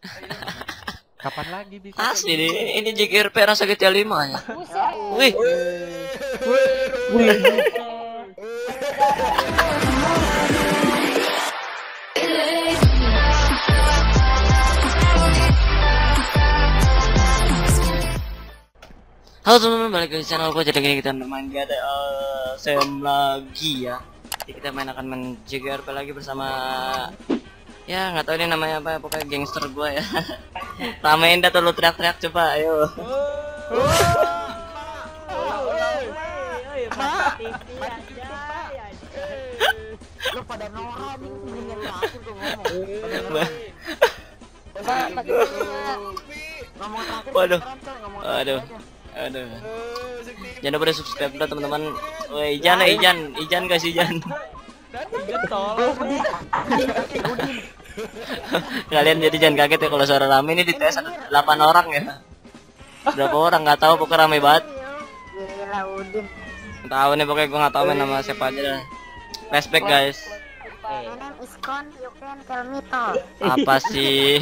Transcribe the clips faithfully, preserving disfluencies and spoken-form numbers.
Kapan lagi bisa? Asli nih, ini J K R P rasa G T A lima ya. Wih. Wih. Halo teman-teman, balik lagi di channel gue. Jadi gini kita bermain di ada uh, Sam lagi ya. Jadi kita main akan main J K R P lagi bersama, ya nggak tahu ini namanya apa, pokoknya gangster gue ya. Ramein dah tuh, lu teriak-teriak coba, ayo. Lu pada norak nih, mendingan aku tuh ngomong. Waduh, aduh, aduh. Jangan lupa di subscribe dah teman-teman. Woi, Ijan, Ijan, Ijan kasih Ijan. Kalian jadi jangan kaget ya kalau suara rame ini di tes delapan orang ya. Berapa orang nggak tahu, pokoknya rame banget. Gila Udin. Tahu nih pokoknya gue nggak tahu main nama siapa aja dah. Respect guys. My name is Con, you can tell me to. Apa sih?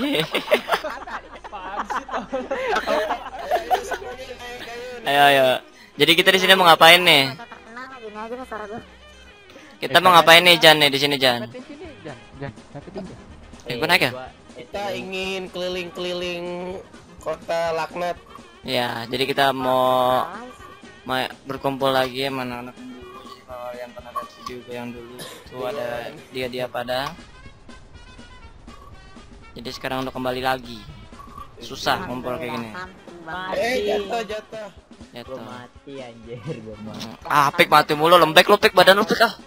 Ayo ayo. Jadi kita di sini mau ngapain nih? Terkenal gini aja nih suara gua. Kita mau ngapain nih Jan nih di sini Jan? Jan, Jan, dapetin Jan. Eh, gue naik ya? Kita ingin keliling-keliling kota laknat. Ya, jadi kita mau mau berkumpul lagi ya mana anak dulu. Kalau yang pernah lihat video gue yang dulu tuh ada dia-dia pada. Jadi sekarang udah kembali lagi. Susah ngumpul kayak gini. Eh, jatuh jatuh. Jatuh. Mati anjir gua mah. Ah, pik mati mulu, lembek lu pik, badan lu pik ah.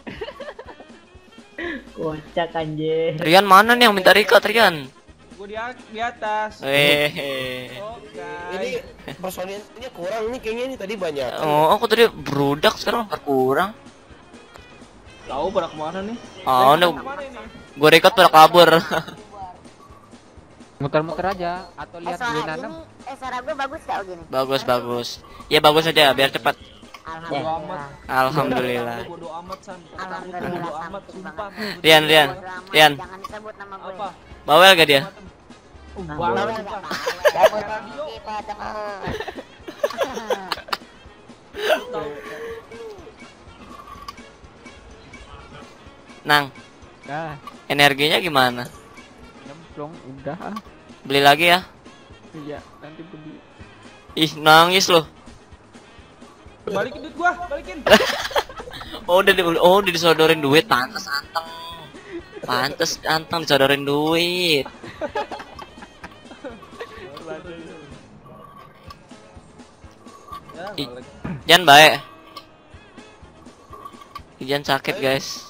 Kocak anjir. Rian mana nih yang minta record Rian? Gua di, di atas. Eh. Oh, Ini personilnya kurang nih kayaknya ini tadi banyak. Oh, aku tadi berudak sekarang berkurang. tahu pada kemana nih? Oh, no. Kemana ini? Gue record pada kabur. Muter-muter aja atau Eh lihat gue suara nanam. ini, eh suara gua bagus gak gini? Bagus bagus. Ya bagus aja biar cepat. Alhamdulillah. Alhamdulillah. Lu bodo amat san. Alhamdulillah, Bodo Sam. amat sumpah. Rian Rian. Bodo amat, Rian. Jangan disebut nama gue. Apa? Bawel gak dia? Uh, Nah, bawel bawel sumpah. nggak bawel. Radio. Kita dengar. Nang, Dah, energinya gimana? nyemplung udah. ah. Beli lagi ya? Iya, nanti beli. Ih, nangis loh. Balikin duit gua, balikin. Oh, udah di, oh, udah disodorin duit, pantes anteng. Pantes anteng disodorin duit. Ya, Ih. balik. Jan baik. Jan sakit, guys.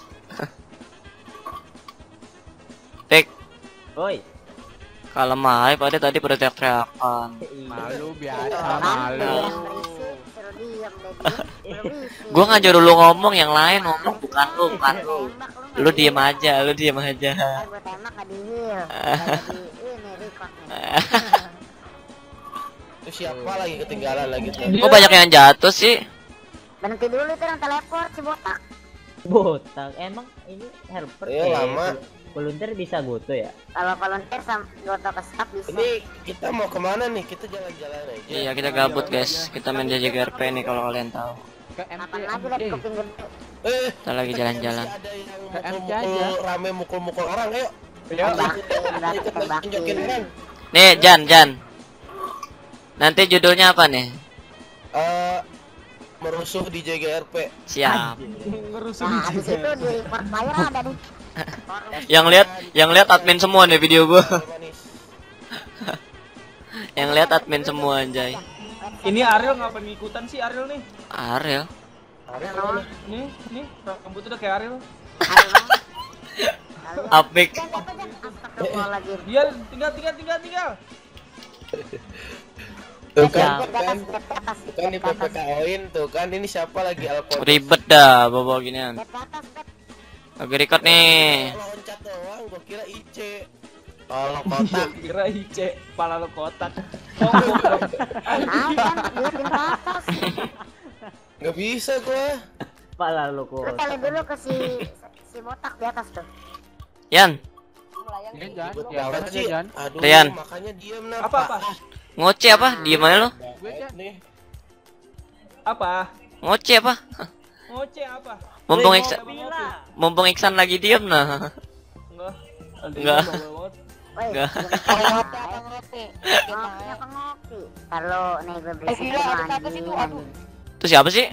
Tek, Woi. kalem aja pada tadi pada teriak-teriakan. Malu biasa, Nanti malu. yang berisik, suruh diam deh dia. Berisik. Gua nggak nyuruh lu ngomong, yang lain ngomong, bukan lu, bukan lu. Tembak Lu diem aja, lu diem aja. Ntar gue tembak nggak di heal. Nggak di ini record nih. Itu siapa lagi ketinggalan lagi tuh? Kok banyak yang jatuh sih? Berhenti dulu itu yang teleport si botak. Botak. Emang ini helper Iya, kayak lama. volunteer bisa goto ya? Kalau volunteer sama goto ke staff bisa. Ini kita mau kemana nih? Kita jalan-jalan aja. Iya, kita gabut guys. Kita main J K R P nih kalau kalian tahu. Ke M C Kapan lagi liat M C. kuping gede. Eh, Kita lagi jalan-jalan. ada yang Ke M C mukul-mukul, aja. rame mukul-mukul orang, ayo. Tembakin, berarti Ikut tembakin. tunjukin orang. Nih, Jan, Jan. Nanti judulnya apa nih? Eh, merusuh di J G R P. Siap. Ngerusuh Nah, di habis itu di report player ada nih. Yang lihat, yang lihat admin semua nih video gua. Manis. Yang lihat admin semua anjay. Ini Ariel ngapain ngikutan sih Ariel nih? Ariel. Nih, nih rambutnya udah kayak Ariel. Apik. Jangan apa jangan astagfirullahaladzim. Dia tinggal tinggal tinggal tinggal. Tuh Step kan, di tuh kan, atas, step di atas, tuh kan di step P P K O-in tuh kan ini siapa lagi Alpon? Ribet dah bawa ginian. step di atas, step. Lagi record nih. Loncat doang, gua kira I C. Kalau kotak. Kira Ice, kepala lo kotak. Ah, kan, liatin ke atas. Nggak bisa gua. Kepala lu Lu kok. tele dulu ke si si botak di atas tuh. Yan, Mulai Ini Jan, Ikut ya banget aja sih. Jan. Aduh, Rian. makanya diem nah. Apa apa? Ngoce apa? Diem aja lo. Gue Jan. Nih. Apa? Ngoce apa? Ngoceh apa? Mumpung Woi, Iksan, mau ngopi? mumpung Iksan lagi diem nah. Enggak. Enggak. Woi, Enggak. ngopi apa ngopi? Ngopi apa ngopi? Kalau nih gue beli susu anjing. Itu siapa sih?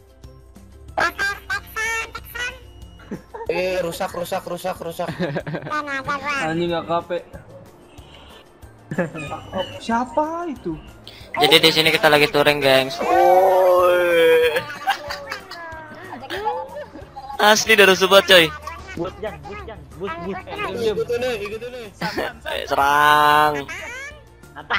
Eh, rusak rusak rusak rusak. Anjing nggak kape. Oh, siapa itu? Jadi di sini kita lagi touring, gengs. Woi. Asli dari sobat coy. Bus Jan, bus Jan, bus bus. Ikutin nih, ikutin nih. Ayo, serang. Apa?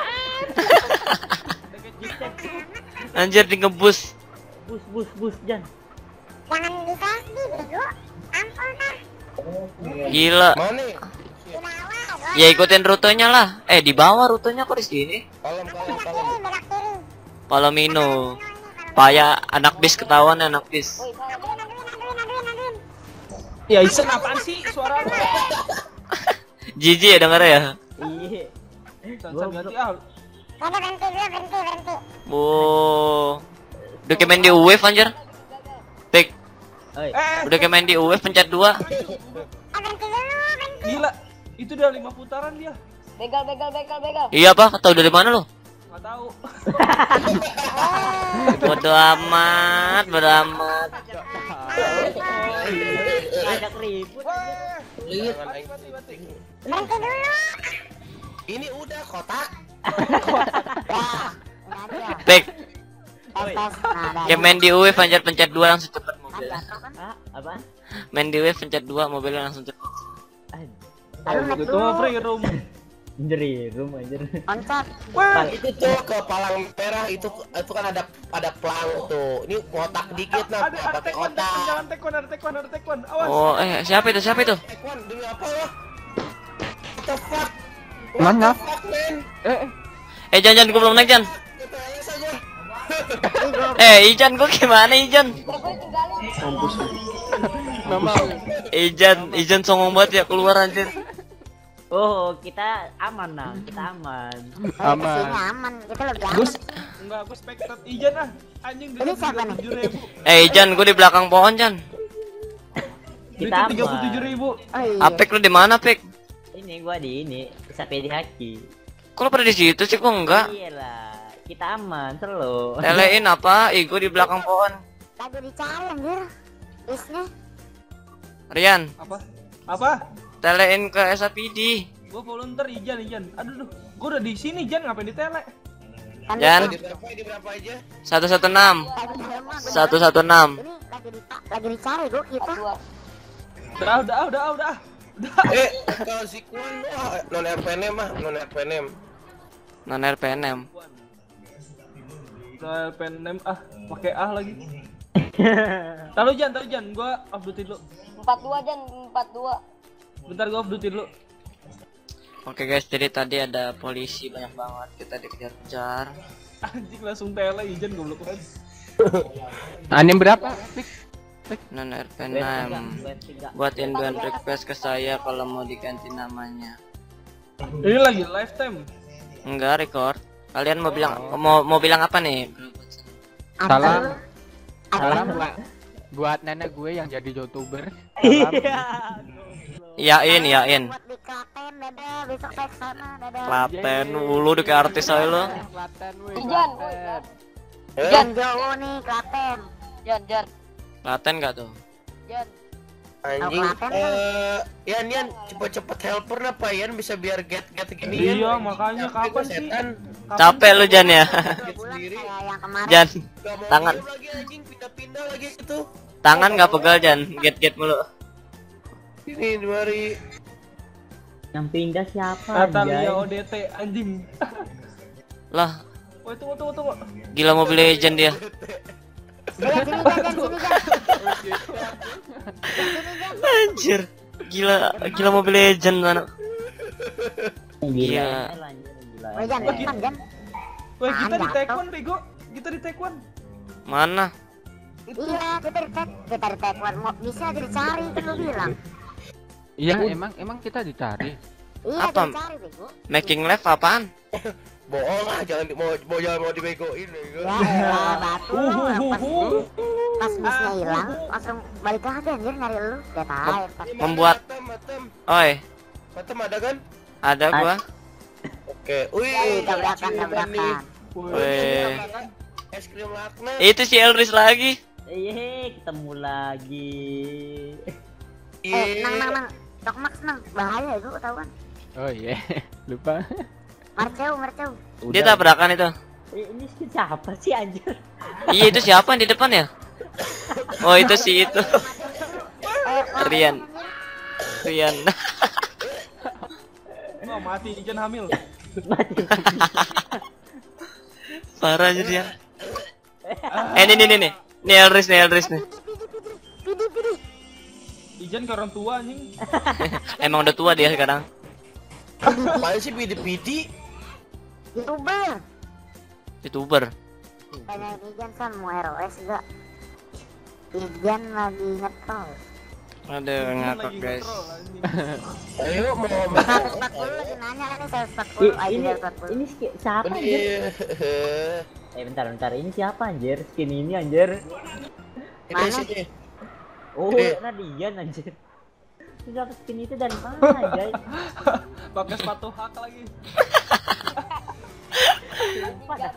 Anjir di ngebus. Bus bus bus Jan. Jangan dikasih bego. Ampun dah. Gila. Mana? Ya ikutin rutenya lah. Eh di bawah rutenya kok di sini? Kalem kalem kalem. Belok kiri. Palomino. Paya anak bis ketahuan anak bis. Woi, aduin, aduin, aduin, aduin, aduin. Ya Iksan apaan sih suara lu? Jijik ya denger ya. Iya. San ganti ah. Ada berhenti dulu, berhenti, berhenti. Oh. Udah kayak main di U W F anjir. Pik, Oi. Eh, udah kayak main di U W F pencet dua. Ah, berhenti dulu, berhenti. gila. Itu udah lima putaran dia. Begal, begal, begal, begal. Iya apa? Tahu dari mana lo? Enggak tahu. Bodo amat, bodo amat. Ngajak ribut. Wah, Lihat. mati mati mati. Berhenti dulu. Ini udah kotak. Wah, ini aja. Pik, Tes, tes. Nah, dah. kayak main di U W F anjir pencet dua langsung cepet mobilnya. Jatuh kan? Ah, apa? Main di U W F pencet dua mobilnya langsung cepet. Lalu naik Itu mah dulu. free room. Jeri, room anjir. Loncat. Wah, Itu tuh ke palang merah itu itu kan ada ada pelang tuh. Ini kotak dikit nah, ada ada pakai tekwan, kotak. jangan tekwan, ada tekwan, ada tekwan. Awas. Oh, eh siapa itu? Siapa itu? Ekwan demi apa lo? What the fuck? Mana? What the fuck, man? Eh, eh. Eh Jan, Jan, gua belum naik Jan. Kita elesa gua. Eh Ijan, gua gimana Ijan? Mampus. Mama. Ijan, Ijan songong banget ya keluar anjir. Oh, kita aman nah, kita aman. Aman. Sini aman. Kita lebih aman. Gus, enggak gue spectate Ijan ah. Anjing Ini siapa nih? tujuh ribu. Eh Ijan, gua di belakang pohon Jan. Kita tiga puluh tujuh aman. ribu. Oh iya. Apek lu di mana Pek? Ini gua di ini, sampai di haki. Kok lu pada di situ sih? Gua enggak. Iyalah, kita aman, selalu. Telein apa? Ih, gua di belakang pohon. Lagi dicari anjir. Isnya. Rian, Apa? Apa? telein ke S A P D. Gue volunteer Ijan, Ijan. Aduh, duh. Gue udah di sini Ijan, ngapain di tele? Kan Jan. Di berapa? Di berapa aja? satu satu enam. lagi di rumah, bener. satu satu enam. Ini lagi di lagi dicari gua kita. Udah, udah, udah, udah. Udah. Eh, kalau si Kuan wah, non R P N M mah, non R P N M. Non R P N M. Udah pen name ah, pakai ah lagi. Tahu Jan, tahu Jan, gua off duty dulu. empat dua Jan, empat dua. Bentar gua off duty dulu. Oke guys, jadi tadi ada polisi banyak banget, kita dikejar-kejar. Anjing langsung tele Ijan goblok banget. Anim berapa? Pik. Non R P N M. Buat induan request ke saya kalau mau diganti namanya. Ini lagi lifetime. Enggak record. Kalian mau bilang mau mau bilang apa nih? Salam. Apa? Salam buat buat nenek gue yang jadi youtuber. Salam. Yain, yain. Buat di Klaten, dadah. Besok saya kesana, dadah. Klaten, ulu di kayak artis aja lo. Klaten, woi. Ijan. Klaten. Eh, Jan Jowo nih, Klaten. Jan, Jan, Klaten nggak tuh? Jan. anjing. Kalau Klaten kan- Eh, Yan Yan cepet-cepet helper apa Yan bisa biar get get gini Iya, Yan. makanya Capek kapan gua sih? setan. Kapan Capek lu Jan ya. Get Bulan sendiri. kayak yang kemarin. Jan, Gak mau Tangan. diem lagi anjing pindah-pindah lagi itu. tangan nggak pegal Jan, get-get mulu. Ini mari. Yang pindah siapa? Natalia anjay? O D T anjing. Lah, Woi, tunggu tunggu tunggu. gila mobil legend dia. Jan, sini Jan, Jan, sini Jan. Sini Jan. Anjir, gila, gila mobil legend mana? Gila. Iya. Gila. Woi Jan, depan Jan. Woi, kita di Jatuh. taekwondo bego. Kita di taekwondo. Mana? Itu Iya, kita di tek, kita di taekwondo. Mau bisa aja dicari kan lu bilang. Iya, emang emang kita dicari. Iya, Apa? dia cari bego. Making left apaan? Bohong lah, jangan di- mau mau jangan mau dibegoin bego. Ya elah, batu Uh, lu uh, pas uh, uh. pas busnya hilang langsung balik lagi anjir nyari lu. Udah tahu. Membuat- Matem, matem. Oi, Matem ada kan? ada gua. Oke. Wih, Wih, tabrakan es krim tabrakan. nih. Weh. Es krim laknat. Itu si Elris lagi. Iya, ketemu lagi. Eh, nang nang nang. Tok Max nang, bahaya itu ketahuan. Oh iya, lupa. Marceu, Marceu. Dia tabrakan itu. Eh, ini siapa sih anjir? Iya, itu siapa yang di depan ya? Oh, itu si itu. Eh, Rian. Rian. Oh, mati Ijan hamil. Parah aja dia. Eh, ini nih nih nih. Nih Elris nih Elris nih. Pidi pidi. Ijan ke orang tua anjing. Emang udah tua dia sekarang. Apaan sih pidi-pidi? YouTuber. YouTuber. Tanyain Ijan san mau R O S enggak? Ijan lagi ngetol. Aduh, Ijan ngakak lagi guys. ngetrol, anjing. Ayo mau seratus empat puluh lagi nanya kan nih seratus empat I- puluh, I D ini seratus empat puluh. ini ski- siapa anjir? Ini Eh bentar bentar, ini siapa anjir? Skin ini anjir. ini sini. Oh, Ini. Radian anjir. Ini siapa skin itu dari mana anjir? Pakai sepatu hak lagi. Sumpah dah.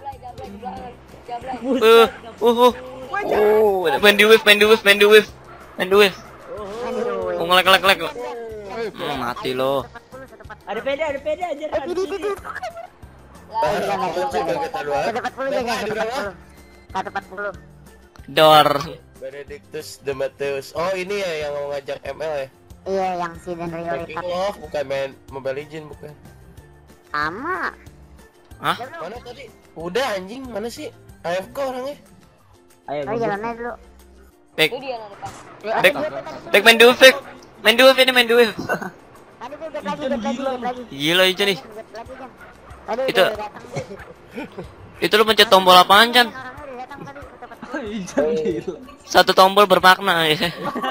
Uh, uh, uh. Oh, main di wave, main di wave, main di wave. Main di wave. Aduh. Oh, ngelek ngelek ngelek. Hmm, mati lo. Ada pede, ada pede anjir. Eh, pidi pidi. Ah, juga kita dua. seratus empat puluh jaga seratus empat puluh. seratus empat puluh. Dor. Benedictus Demetrius. Oh, ini ya yang mau ngajak M L ya? Iya, yang si dan Rio Making lipat. love bukan main Mobile Legend bukan. Sama. Hah? Mana tadi? Udah anjing, mana sih? A F K orangnya. Ayo Oh, gua. jalan aja dulu. Back. Back. Back main di wave, back. Main di wave ini main di wave. Tadi gue get lagi, get lagi, get lagi. Gila itu nih. Get lagi, Jan. Tadi Itu- udah datang. Itu lu pencet tombol apaan, Chan? Orangnya udah datang tadi, seratus empat puluh. Ijan gila. Satu tombol bermakna ya.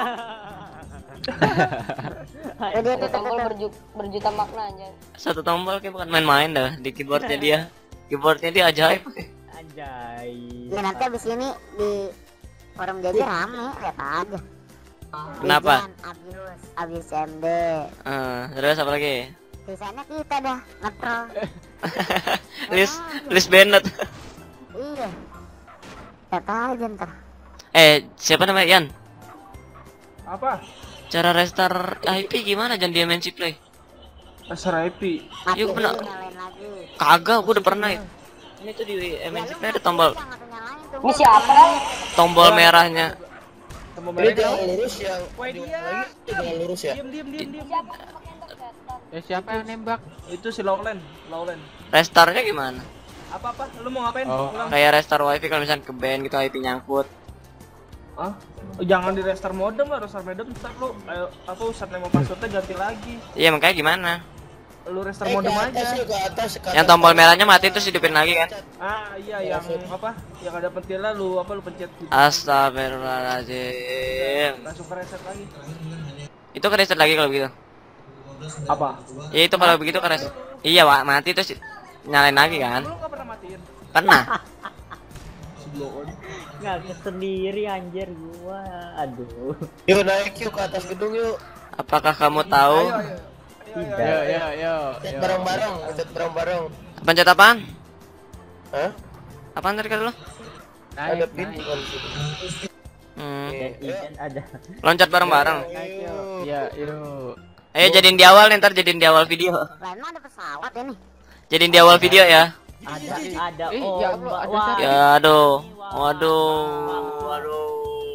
Udah, udah, udah, Tombol udah. berju- berjuta makna anjay. Satu tombol kayak bukan main-main dah di keyboardnya dia. Keyboardnya dia ajaib. Anjay. Ya nanti abis ini di forum J J rame, lihat aja. Kenapa? Ijan, Abius, Abis M D. Eh, terus apa lagi? Sisanya kita dah ngetrol. List list Bennett. Iya. Lihat aja ntar. Eh, siapa namanya Yan? Apa? Cara restart I P gimana Jan di M N C Play? Asar I P. Mati Yuk, bener. dulu, nyalain lagi. Kagak, gua udah pernah itu. Ini tuh di M N C Play ada tombol Jangan tuh nyalain tuh. Ini siapa kan? tombol merahnya. Tombol Ini merah. jangan lurus yang Woi, dia. lagi jangan lurus ya. Diam diam diam diam. Siapa yang pakai entok setan? Eh siapa yang nembak? Itu si Lowland, Lowland. Restartnya gimana? Apa apa? Lu mau ngapain? Oh. Ulang. Kayak restart wifi kalau misalnya ke band gitu I P nyangkut. Ah, jangan di restart modem lah, restart modem ntar lu ayo, apa username sama passwordnya ganti lagi. Iya makanya gimana? Lu restart Eh, modem ke aja. atas yuk, ke atas, ke Yang atas. tombol merahnya mati terus hidupin lagi kan? Ah iya yang apa? Yang ada pentilnya lu apa lu pencet gitu. Astagfirullahaladzim. Langsung ke reset lagi. Itu ke reset lagi kalau begitu. Apa? Ya itu kalau begitu ke reset. Iya Wak, mati terus nyalain lagi kan? Lu nggak pernah matiin? Pernah. Sebelum. Nggak sendiri anjir gua. Aduh. Yuk naik yuk ke atas gedung yuk. Apakah kamu tahu? Ayo ayo. Tidak. Yo yo yo. Cet yo. bareng-bareng, cet bareng-bareng. Pencet apaan? Hah? Apaan tadi kata lu? Ada Naik, pin naik, bukan di situ. Hmm. Dan Ijan ada. Loncat bareng-bareng. naik, yo. Iya, yuk. Ayo jadiin di awal nih, ntar jadiin di awal video. Lain mah ada pesawat ini. Jadiin di awal video ya. Ada ada Eh, oh ya Allah, ada wah. satu. Ya aduh. Waduh. Waduh.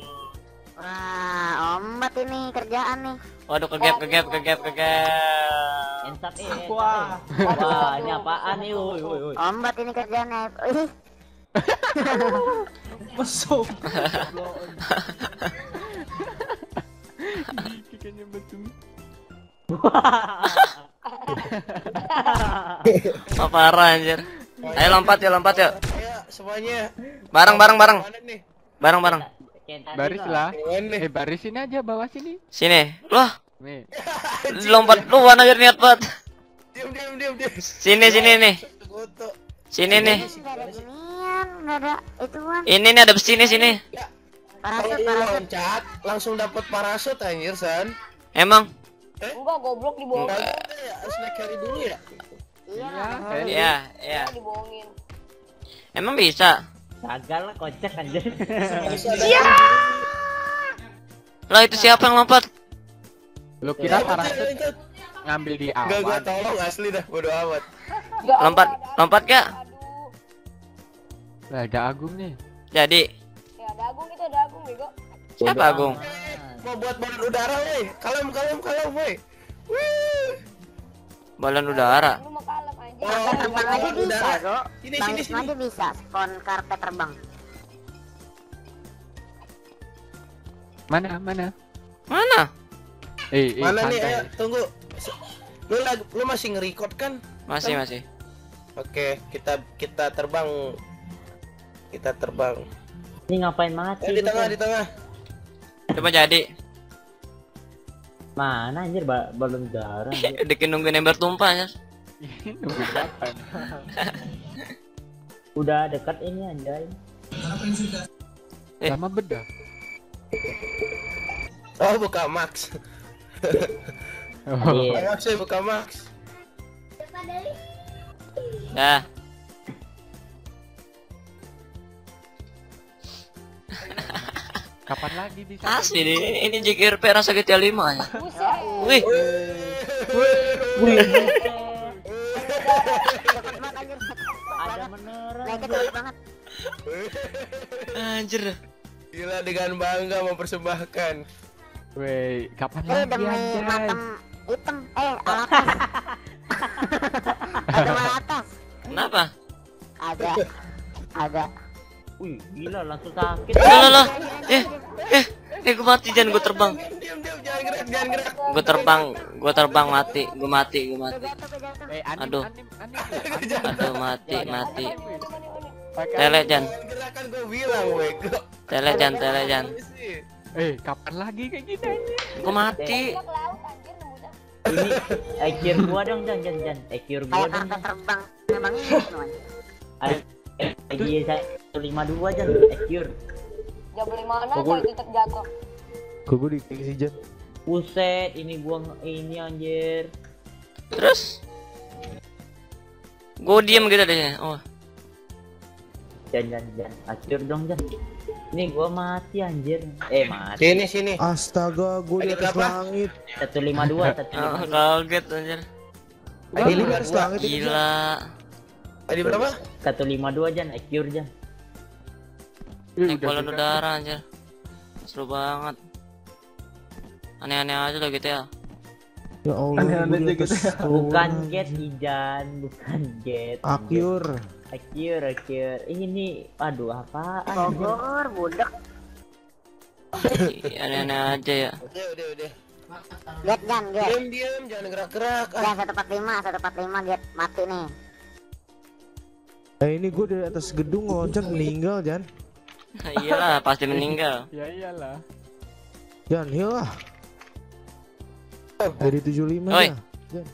Wah, ombat ini kerjaan nih. Waduh kegap kegap kegap kegap. Ensap eh. ensap, Wah. eh. Wah, ini apaan nih? Woi woi woi. Ombat ini kerjaannya. Ih, Mesum. Ikannya betul. Oh, parah anjir. Ayo lompat ya lompat ya. Ayo semuanya. Bareng bareng bareng. Mana nih? Bareng bareng. Kayak tadi Baris lah. lah. Yang mana nih? Eh barisin aja bawah sini. Sini. Loh, Nih. Lompat luan aja niat banget. Diam diam diam diam. Sini sini nih. Goto. Sini nih. Nggak ada ginian, nggak ada ituan. Ini nih ada besi nih sini. Kalau Parasut, lu parasut. loncat langsung dapat parasut anjir San. Emang? Enggak, goblok dibohongin. Enggak ya, harus naik carry dulu ya. Iya. Eh, Iya, iya. Dibohongin. Emang bisa? Gagal lah kocak anjir. Iya. Lah itu siapa yang lompat? Lu kira parasut ngambil di Enggak gua awan? tolong asli dah bodo amat. Enggak, Lompat, ada, ada. lompat gak? Aduh. Lah ada Agung nih. Jadi Ya ada Agung, itu ada Agung, bego. siapa Agung? Mau buat balon udara woi. Kalem kalem kalem woi. Wih. Balon udara. Lu mau kalem anjing. Oh, Karpet terbang aja balon bisa, udara. Go. Sini Bang sini Isma sini. aja bisa spawn karpet terbang. Mana mana? Mana? Eh, eh Mana nih? santai. Ayo tunggu. Lu lag, lu masih nge-record kan? Masih masih. Oke, kita kita terbang. Kita terbang. Ini ngapain mati? Eh, di lu, tengah Kon? di tengah. Coba jadi. Mana anjir ba balon udara? anjir. Bikin nungguin ember tumpah ya. Nunggu kapan? Udah dekat ini anjay. Eh. Lama beda. Oh, buka Max. Oh. Iya. Max ya buka Max. Dah. Kapan lagi bisa? Asli ini ini J K R P rasa G T A lima ya. Buset. Wih, Wih, Cepet banget anjir. ada beneran. Naiknya cepet banget. anjir. Gila dengan bangga mempersembahkan. Weh, kapan Eh lagi demi anjay? matem hitam. Eh alatas. Ada alatas. Kenapa? Ada. Ada. Wih, gila langsung sakit. Loh, loh, loh. Eh, eh, eh, gue mati jangan gue terbang. Diam diam jangan gerak jangan gerak. Gue terbang, gue terbang mati, gue mati, gue Udah mati. jatuh, udah jatuh. Eh, anim, Aduh. anim, anim, anim. Aduh mati, mati. Pakai Tele anim. Jan, Jangan gerak kan gue bilang weh. Gua- tele Jan, tele Jan. Eh, kapan lagi kayak gini anjir? Gue mati. Dia ke laut anjir nembusnya. Ini ekir gua dong, Jan, Jan, Jan. Ekir gua Kayak dong. karpet terbang. Memang ini teman. Lagi saya satu lima dua Jan, ekir. Jam lima enam kok itu terjatuh. Kok gue dikasih Jan? Buset, ini gua nge- ini anjir. Terus, gue diem gitu deh. Oh, Jan, Jan, Jan. Ekir dong, Jan. Ini gua mati anjir. Eh, mati. Sini sini. Astaga, gue di Lagi atas berapa? langit. satu lima dua, satu lima oh dua. kaget anjir. Gue Ini di luar atas gua. langit ini. Jan. Gila. Tadi berapa? satu lima dua Jan, ekir Jan. Eh, Naik udah balon beda. udara anjir. Seru banget. Aneh-aneh aja lah gitu ya. Ya Allah, Aneh-aneh gue di aja atas gitu ya. Bukan turunan. get Ijan, bukan get. Akyur. Ekir, ekir. Ini aduh apaan anjir. Bogor, budak. Aneh-aneh aja ya. Udah udah udah. Get Jan, get. Diam diam jangan gerak gerak. Ah. Jan satu empat lima, satu empat lima get mati nih. Eh ini gue dari atas gedung loncat meninggal Jan. Iyalah pasti meninggal. Ya iyalah. Jan, hilah. Dari tujuh puluh lima Oi. ya. Jan.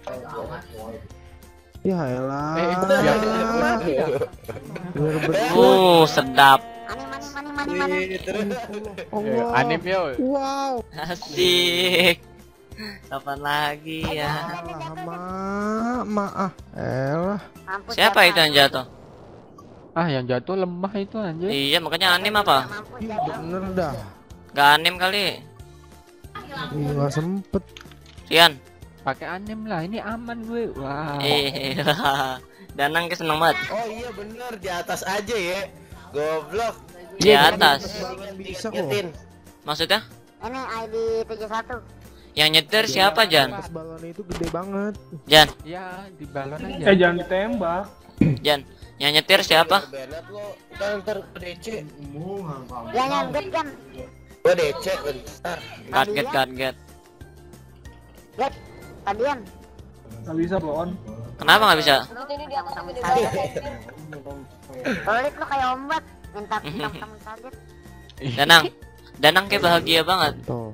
Ya elah. Eh, itu dia mati ya. Bener bener. Uh, sedap. Anim, anim, anim, anim, anim. Ih, terus. Eh, Allah. anim yo. Wow. Asik. Kapan lagi ya? Ma, maaf. Elah. Mampus, Siapa jatuh. itu yang jatuh? Ah, yang jatuh lemah itu anjir. Iya, makanya anim apa? Mampus Ih, jatuh. bener dah. Gak anim kali. Ih, nggak sempet. Rian. Pakai anim lah, ini aman gue. Wah. Eh, Danang ke seneng banget. Oh iya bener di atas aja ya. Goblok. Di atas. Bisa kok. Ingetin. Maksudnya? Ini I D tujuh satu. Yang nyetir siapa, Jan? Atas balon itu gede banget. Jan, Ya, di balon aja. Eh jangan ditembak. Jan. Yang nyetir siapa? Benet lo. Ntar ntar ke D C. Ya Jan, get Jan. Gua D C bentar. Kaget, kaget. Get. Tadian. Gak bisa pohon. Kenapa nggak bisa? Itu ini di atas gede banget anjir. Pelit lo kayak ombat. Minta temen target. Danang. Danang kayak bahagia banget. Tuh.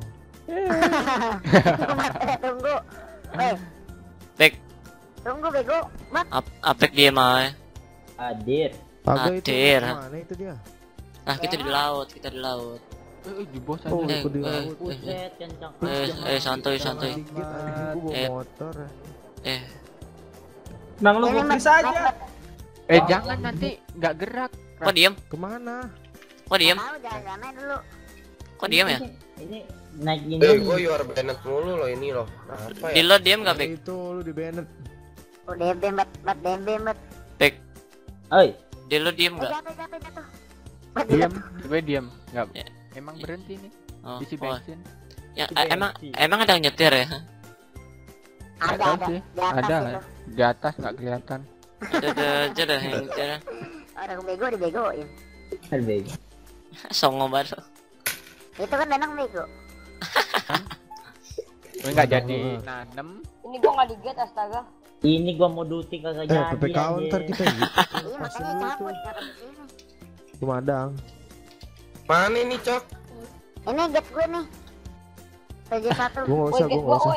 Tunggu. Weh, Pek, tunggu bego. Mat. ap Apek dia mah. Hadir. Agak itu Hadir. mana itu dia? Nah, kita di laut, kita di laut. Eh, di bos Oh, aja. Eh, ikut di eh, laut. eh, eh, Buset, kencang. eh, eh, santuy, santuy. Dikit anjing, gua Eh. bawa motor. Eh, Nang lu Ini, gua Mat, freeze aja. Mat, Mat. Eh, jangan nanti nggak gerak. kok diem? Kemana? Kok diem? Tahu jalan-jalan dulu. Kok diem ya? Ini naik Eh, ini. gue you are banned mulu loh ini loh. Apa Di ya? lo diem gak, Eh, Pek? Itu lu di Bennett. Oh, D B mat, mat D B mat. Pek, Oi, di lo diem Eh, gak? jatuh, jatuh, jatuh. Mat, Diam, gue diam. Nggak. Ya. Emang berhenti nih. Oh, Isi oh. bensin. Ya, Itu eh, emang bensin. emang ada yang nyetir ya? Ada, Nggak tahu ada. sih. Di atas Ada. itu. Di atas nggak kelihatan. Ada ada aja dah yang nyetir. Orang bego dibegoin. Halbeg. Songo baru. Itu kan danang bego. Gue nggak jadi nanem. Ini gua nggak diget astaga. Ini gua mau duty kagak Eh, jadi. P P counter anjir. kita gitu. Iya, makanya cabut cabut ke sini. Pemadang. Mana ini cok? Ini get gue nih. tujuh satu. Gua nggak Woi, usah, get gua gua, nggak usah. woi.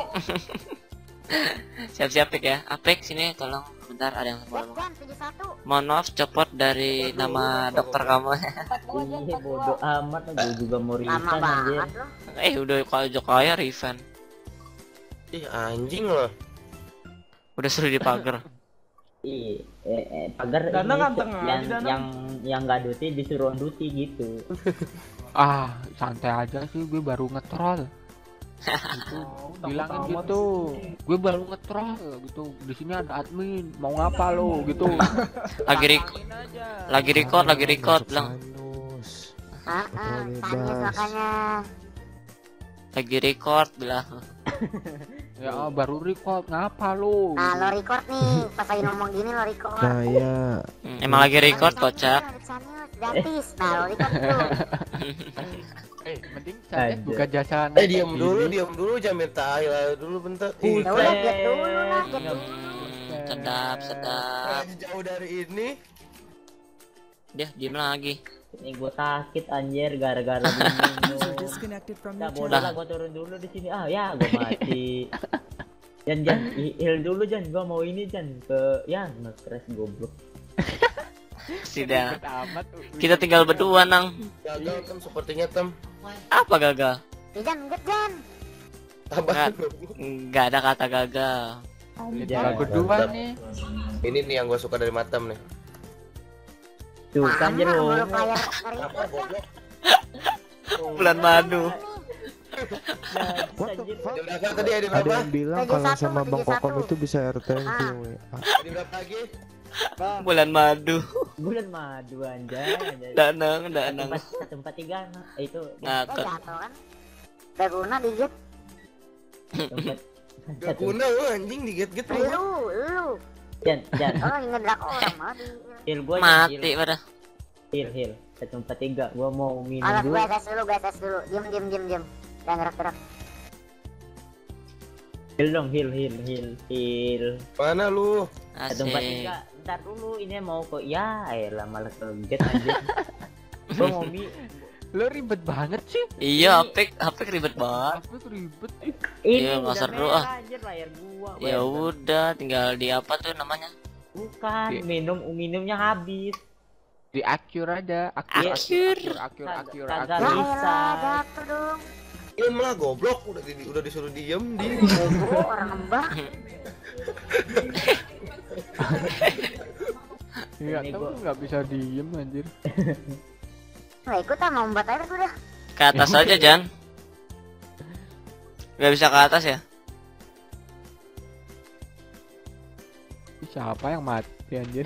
Siap-siap Pek ya. Apek sini tolong bentar ada yang Get mau. Jan tujuh satu. Mohon maaf copot dari nama dokter kamu. Empat dua Jan, Iya empat dua. bodoh amat, gua juga mau Lama resign anjir. banget loh. Eh udah kalau kaya refund. Ih anjing loh. Udah suruh di pagar. Iya, eh, eh, pagar Danang ini, ganteng Cok. aja, yang Danang. yang yang nggak duty disuruh duty gitu. Ah, santai aja sih. Gue baru ngetrol. Gitu. Bilangin amat gitu. Gue baru ngetrol gitu. Di sini ada admin. Mau ngapa lo gitu. Lagi rek Tantangin aja. lagi record, lagi record bilang. Sanus. Ah, ah, Betul, Tanya bebas. makanya. Lagi record bilang. Ya ah, baru record. Ngapa lo? Nah, Gitu. lo record nih. Pas lagi ngomong gini lo record. Nah, ya. Hmm, emang lagi record kocak. Sanius gratis. Nah, lo record tuh. Eh, mending saya Aja. buka jasa. Eh diam dulu, diam dulu, jangan minta air dulu bentar. Ih, Ya udah get dulu lah, get dulu. Hmm, sedap, sedap. kayak jauh dari ini. Dia diem lagi. Ini gua sakit anjir gara-gara minum. Nah, bodoh Dah. lah gua turun dulu di sini. Ah ya, gua mati. Jan Jan, i- heal dulu Jan. Gua mau ini Jan ke ya nge-crash goblok. Sudah. Ribet amat. Kita tinggal berdua nang. Gagal tem sepertinya tem. Apa gagal? Eh, Jan, get Jan. Apa? Nggak ada kata gagal. Tinggal berdua nih. Ini nih yang gue suka dari Matam nih. Tuh kan Sama, Jerome. lo player Apa nge-record kan. goblok? Bulan madu. What the fuck? Jam berapa tadi ya di Ada berapa? yang bilang tujuh kalau satu, sama tujuh Bang Kokom satu. itu bisa R T N Q. Ah, Di berapa lagi? Bulan madu. Bulan madu anjay. anjay. Danang, Satu danang. empat satu empat tiga nah, itu Eh, Ngakak. jatuh kan. Udah guna digit. tempat Gak guna lu anjing diget-get lu. Lu, lu. Jan Jan Oh, inget drakor mau di. heal gua Jan, Mati pada. heal heal satu empat tiga gua mau minum Alas gue dulu. tes dulu, gue tes dulu. Diem, diem, diem, diem. Jangan gerak-gerak. Heal dong heal heal heal heal Mana lu? satu empat Asik. tiga ntar dulu ini mau ke ya elah malah ke get aja. Gua mau mi Lo ribet banget sih. Iya, Apek, Apek ribet banget. Apa tuh ribet? Ih, ini Iya, nggak udah seru, merah, ah. anjir layar gua. Ya Bayangkan. udah, tinggal di apa tuh namanya? Bukan, Iya. minum minumnya habis. di akur aja. Akur, Akur. akur, akur, Kagak akur. Ya bisa. elah, jatuh dong. Diem lah goblok, udah di, udah disuruh diem di. Bego, orang ngembak. Iya, Ini tahu gua- tuh nggak bisa diem anjir. Nggak ikut ah, mau membuat air gue dah. Ke atas aja, Jan. Gak bisa ke atas ya? Ih, siapa yang mati anjir?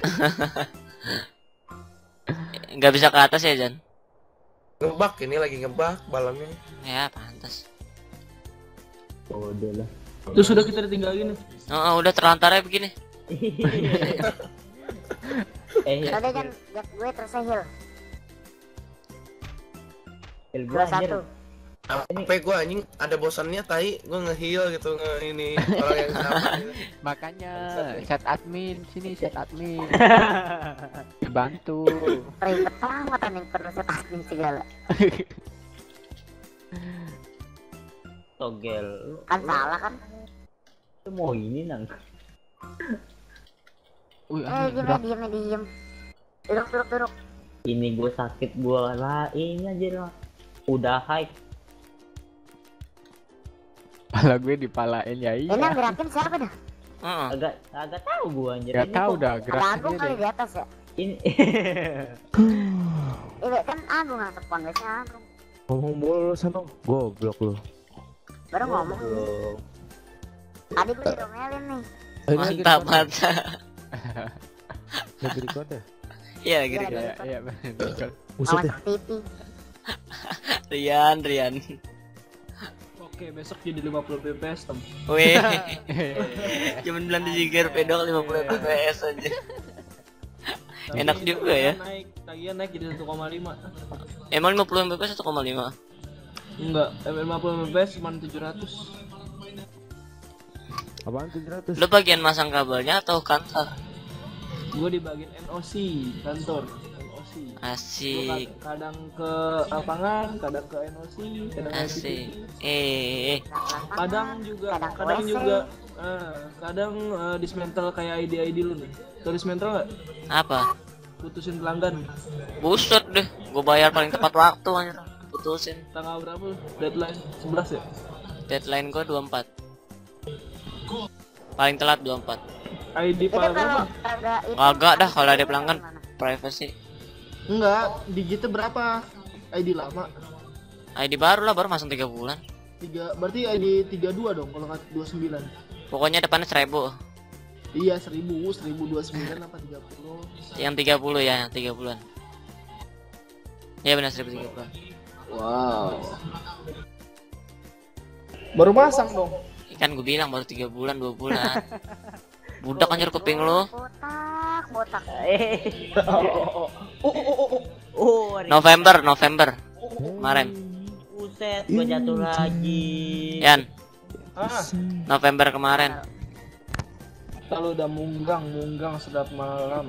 Gak bisa ke atas ya, Jan? Ngebak ini lagi ngebak balonnya. Ya, pantas. Bodoh lah. Terus sudah kita ditinggalin nih. Oh, oh, udah terlantar ya begini. eh heal, Udah heal, Jan, lihat gue terus heal. heal gua Dua anjir. satu. Apa gua anjing ada bosannya tai, gua nge-heal gitu nge ini orang yang sama. Makanya set admin sini, set admin. Bantu. Ribet amat anjing perlu set admin segala. Togel. Kan salah kan? Lu mau ini nang? Wih, Eh, anjing, diem ya, gerak. diem ya, diem. Duduk, duduk, duduk. Ini gue sakit gue lah, ini aja lah. Udah high. Pala gue dipalain ya Ini yang iya. gerakin siapa dah? Heeh. Agak agak tahu gue anjir. Gak Ini tau kok- dah Ada gerak Agung kali sendiri. di atas ya? Ini Eh, kan Agung yang telepon, biasanya Agung. Ngomong mulu sana. Goblok lu. Baru ngomong. Belum. Tadi gue diomelin nih. Eh, ini lagi Mantap, record- mantap. Lagi record ya? Iya, gitu. Iya, Iya, iya bener. Buset Awas ya. T V. Rian, Rian. Oke, besok jadi lima puluh F P S, Tom. Wih. Cuman bilang di Jiger pedok lima puluh F P S aja. Enak Tapi juga ya. Naik, tagihan naik jadi satu koma lima. Emang lima puluh F P S satu koma lima? Enggak, lima puluh F P S cuma tujuh ratus. Apaan tujuh ratus? Lu bagian masang kabelnya atau kantor? Gue di bagian N O C kantor, N O C. Gua Asik. kad- kadang ke lapangan, kadang ke N O C, kadang ke Asik. I P T. Eh, Kadang juga, Kadang kadang W C. juga, eh, kadang eh, dismantle kayak I D I D lu nih. Tuh dismantle nggak? apa? Putusin pelanggan. Buset deh, gua bayar paling tepat waktu anjir. Putusin. Tanggal berapa? Lu? Deadline sebelas ya? Deadline gua dua puluh empat. Paling telat dua puluh empat. I D Itu file kalau berapa? kagak itu. Agak dah kalau ada pelanggan gimana? privacy. Enggak, digitnya berapa? I D lama. I D baru lah, baru masuk tiga bulan. Tiga, berarti I D tiga puluh dua dong kalau nggak dua puluh sembilan. Pokoknya depannya seribu. Iya, seribu, seribu dua puluh sembilan apa tiga puluh. Yang tiga puluh ya, yang tiga puluhan. Ya benar seribu tiga puluh. Wow. Baru masang dong. Kan gue bilang baru tiga bulan, dua bulan. Budak anjir kuping lu. Botak, botak. Eh. Oh, oh, oh, oh, oh. Oh, hari- November, November. Kemarin. Buset, gua jatuh lagi. Yan, Ah, November kemarin. kalau udah munggang, munggang sedap malam.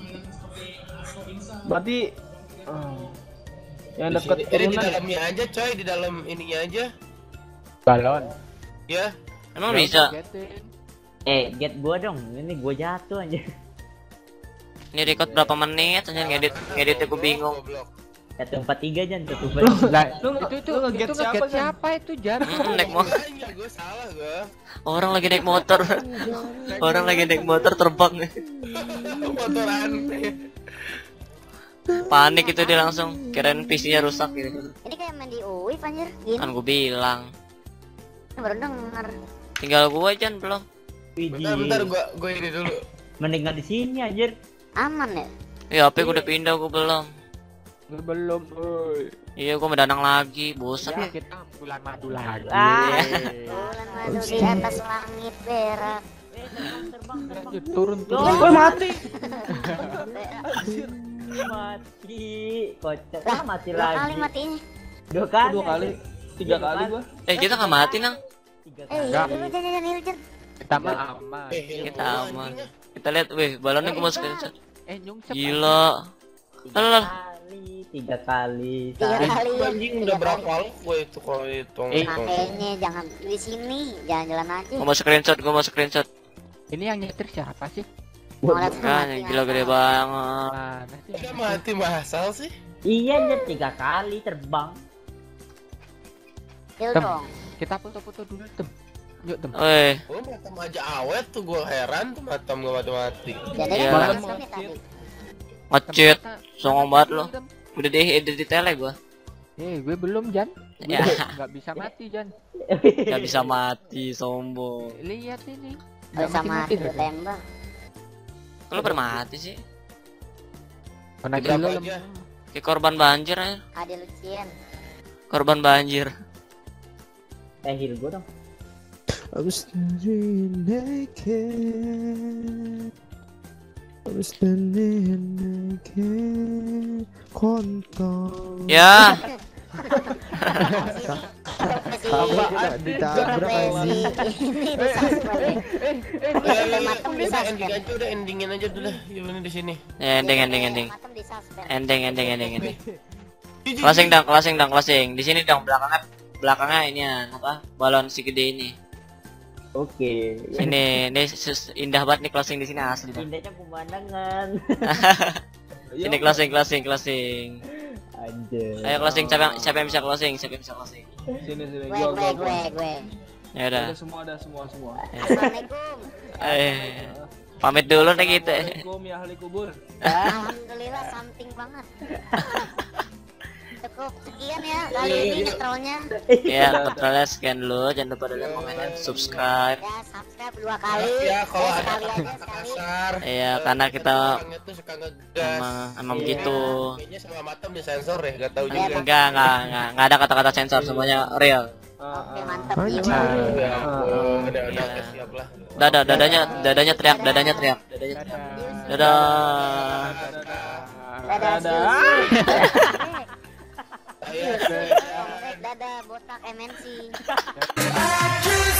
Berarti hmm, yang dekat Jadi di turunan ya? dalamnya aja coy, di dalam ininya aja. Balon. Ya. Emang bisa? Getin. Eh, get gua dong. Ini gua jatuh aja. Ini record berapa menit anjir ngedit ngeditnya gue bingung. Goblok. satu empat tiga Jan, satu empat tiga. Lah, Lu itu itu lu itu nge-get nge-get siapa, Jan? siapa itu Jan? Hmm, naik motor. Makanya gue salah gue. Orang lagi naik motor. Orang lagi naik motor terbang. Motoran. Panik itu dia langsung. Kirain P C-nya rusak gitu. Ini kayak main di U I F anjir. Gini, Kan gue bilang. baru denger. Tinggal gua Jan belum. Bentar bentar gua gua ini dulu. Mendingan di sini anjir. Aman ya? Ya H P gua udah pindah gua belum. Gue belum, oi. Iya gua mendanang lagi, bosan. Ya, kita bulan madu lagi. Ah. Bulan madu di atas langit berat. Lanjut, turun turun. Woi, mati. Mati. Kocak. Lah, Ah, mati dua kali lagi. matinya. Dua kali. Dua kali, tiga kali gua. Eh kita nggak mati nang. Tiga Eh, kali. iya dulu jangan jangan jangan, jangan. Kita mah aman. Eh, Kita aman. Kita lihat, weh balonnya gua mau screenshot. Eh, nyungsep. Gila. Tiga Alah. kali. Tiga kali. Tiga Satu. kali ya. Anjing Tiga udah kali. berapa kali gue itu kalau hitung. Eh, hitung. Makanya jangan di sini, jalan-jalan aja. Gua mau screenshot, gua mau screenshot. Ini yang nyetir siapa sih? Mau lihat Kan mati, gila gede mati. banget. Mana sih? Udah mati masal sih. Iya anjir, tiga kali terbang. Kill Tem. dong. Kita foto-foto dulu, Tem. Yuk, Tem. Weh, Oh, matam aja awet tuh gua heran tuh matam gua mati-mati. Jadi Iya. balas nih tadi. ngecit, Tem, songong banget lo. Tem. Udah deh, edit di tele gua. Eh, gue belum, Jan. Ya. Nggak bisa mati, Jan. Gak bisa mati, sombong. Lihat ini. Gak Nggak sama mati-mati, mati Tem. tembak. Kalau bermati sih? Mana Berapa kilo aja? lem- Kayak korban banjir aja. Ada Lucien. Korban banjir. Eh, heal gua dong. I was standing naked. I was standing naked. Kontol. Ya, Apaan? Ditabrak Profesi anjing. ini di suspend. Eh, Sampai matem di udah ending suspend. aja udah endingin aja dulu dah. Yuk ini di sini. ya, ending, ending, ending. Matem di suspend. Ending, ending, ending, ending. Closing dong, closing dong, closing. Di sini dong belakangnya belakangnya ini ya, apa? Balon si gede ini. Oke. Ini, ini sus- indah banget nih closing di sini asli. dah. Indahnya pemandangan. Ini closing, closing, closing. Anjir. Ayo closing, siapa, siapa yang bisa closing? Siapa yang bisa closing? Sini sini Gue, gua gue, gua. gue, gua. gue. Ya udah. Ada semua ada semua semua. Assalamualaikum. Eh, pamit dulu nih kita. Assalamualaikum ya ahli kubur. Alhamdulillah something banget. Cukup sekian ya kali ini nyetrolnya. Ya, kontrolnya sekian dulu. Jangan lupa like, komen, dan subscribe. Ya subscribe dua kali. Ya kalau Eh, ada sekali aja kata sekali. kasar. Iya, karena kita Orangnya tuh suka ngegas. emang emang Iya. begitu. Kayaknya sama matem disensor deh, gak tahu Iya, juga. Enggak, enggak, enggak, enggak ada kata-kata sensor, semuanya real. Oke mantap Anjir. jiwa. Ya ampun, udah udah Iya. siap lah. Dadah, dadanya, dadanya teriak, dadanya teriak, dadanya teriak. Dadah. Dadah. Dadah. Sus. Dadah botak M N C.